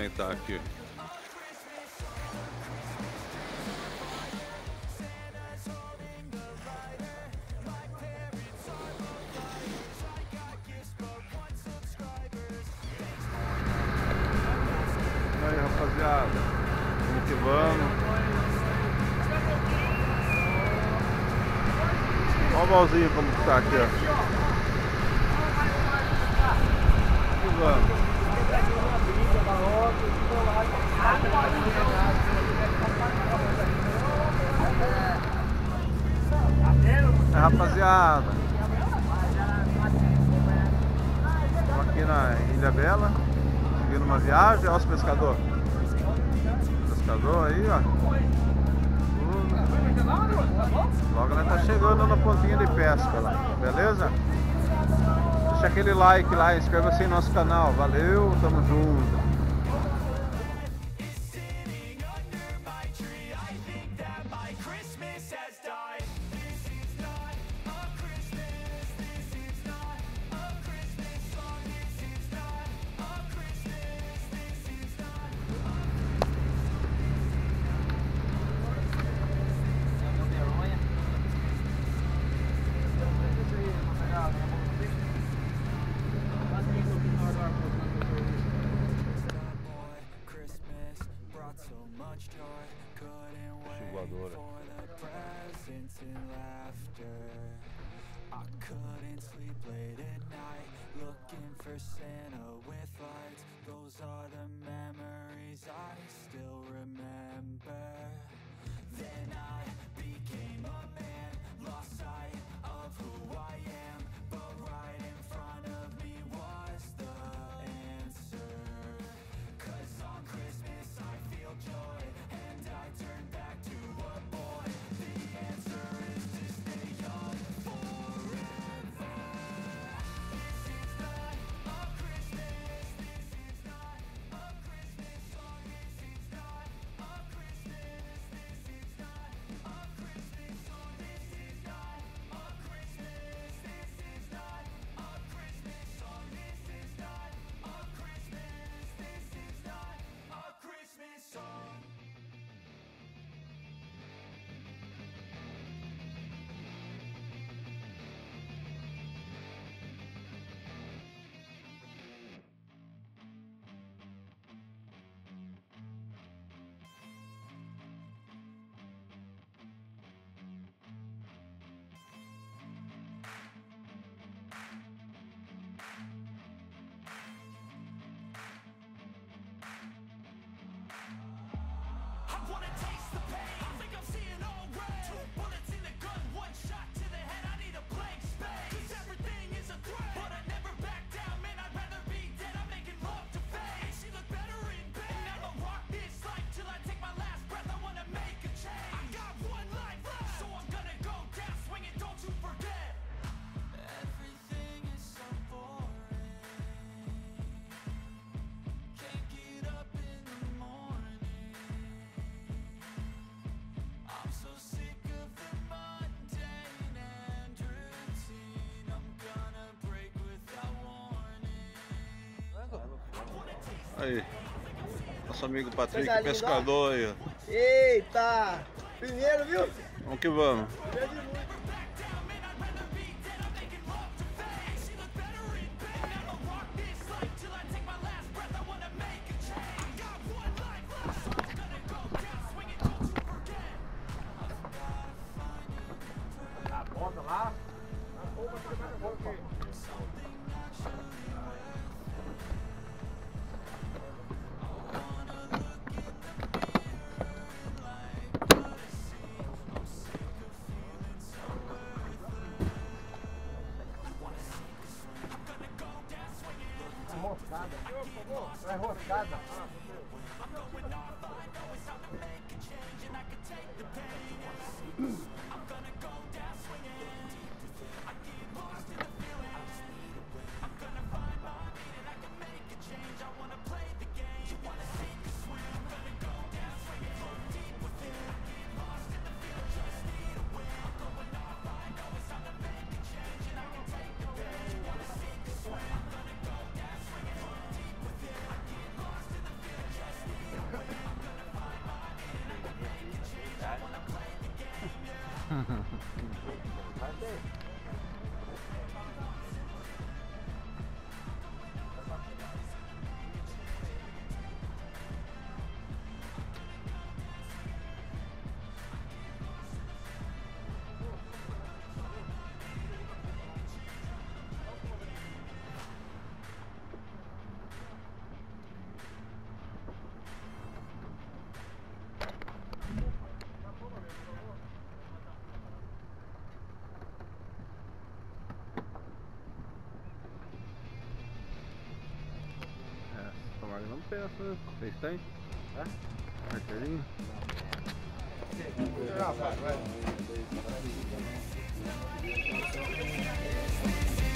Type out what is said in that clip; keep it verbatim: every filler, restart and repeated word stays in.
aproveitar aqui. Aí, rapaziada, vamos que vamos. Olha o balzinho como que tá aqui, ó. Vamos que vamos. É, rapaziada, estamos aqui na Ilha Bela, seguindo uma viagem. Olha os pescadores. Pescador aí, ó. Logo nós tá chegando na pontinha de pesca lá, beleza? Deixa aquele like lá, inscreva-se no nosso canal. Valeu, tamo junto. Voadora. I couldn't sleep late at night, looking for Santa with lights. Those are the memories I still remember. Then I became a man, lost sight of who I am, but right in front of me was the answer. 'Cause on Christmas I feel joy, and I turn back to a boy. The answer is to stay young forever. This is not a Christmas, this is not a Christmas song, this is not a Christmas, this is not a Christmas song, this is not a Christmas, this is not a Christmas song, this is not a Christmas, this is not a Christmas song. I wanna taste the pain. I think I'm seeing all red. Two bullets in the gun, one shot to the head. I need a blank space. 'Cause everything is a threat, but I never back down. Man, I'd rather be dead. I'm making love to fate. And she look better in bed. And I'ma rock this life till I take my last breath. I wanna make a change. I got one life left, so I'm gonna go down swinging. Don't you forget. Everything is so boring. Can't get up in the morning. I'm so sick of the mundane and routine. I'm gonna break without warning. Aí, nosso amigo Patrick, pescador aí, ó. Eita! Primeiro, viu? Vamos que vamos. Bota lá. Roscada. É roscada. Tomara que não peça, né? Vocês têm? É? Carteirinha? Já, vai, vai.